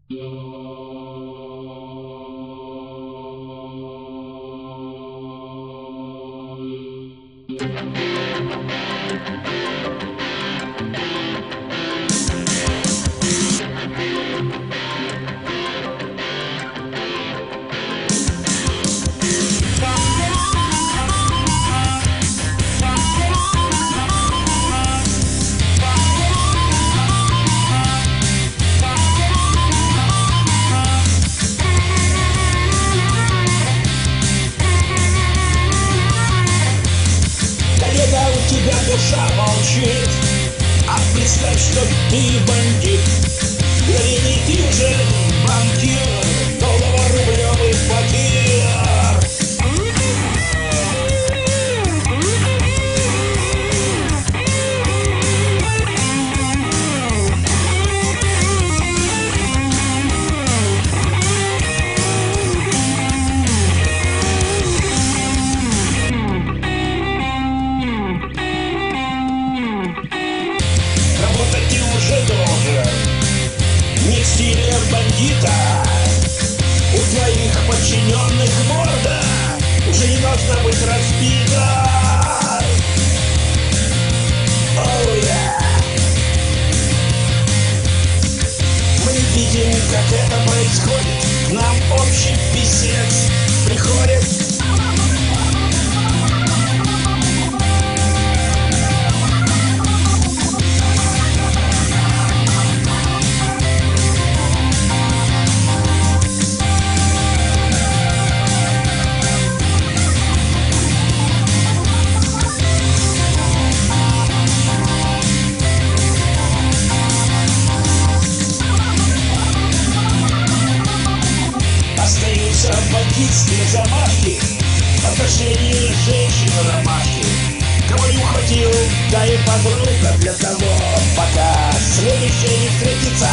Тебя душа молчит, а представь, что ты бандит. Вернее, ты уже банкир, долларо-рублевый факир. Не в стиле бандита. У твоих подчиненных морда уже не должна быть разбита. Oh, yeah. Мы видим, как это происходит. К нам общий писец приходит. Бандитские замашки в отношении женщин ромашки. Кого не ухватил, да и подруга для того, пока следующая не встретится.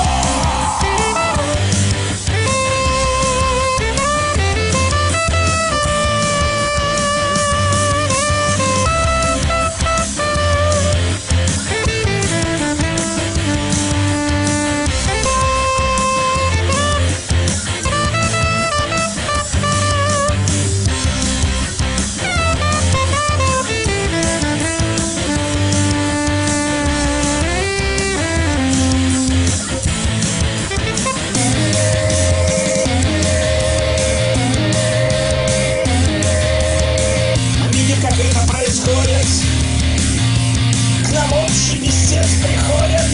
К нам общий писец приходит.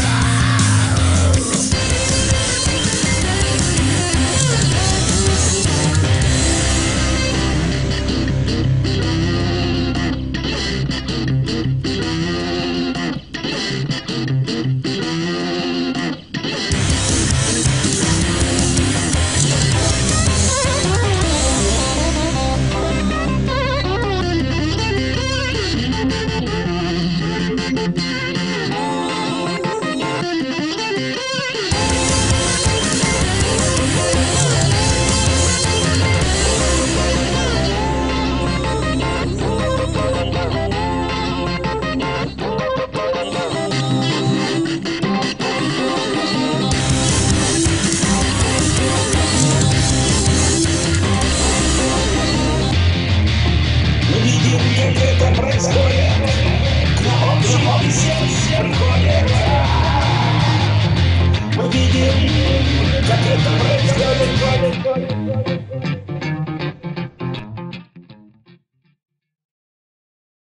Мы видим, как это происходит.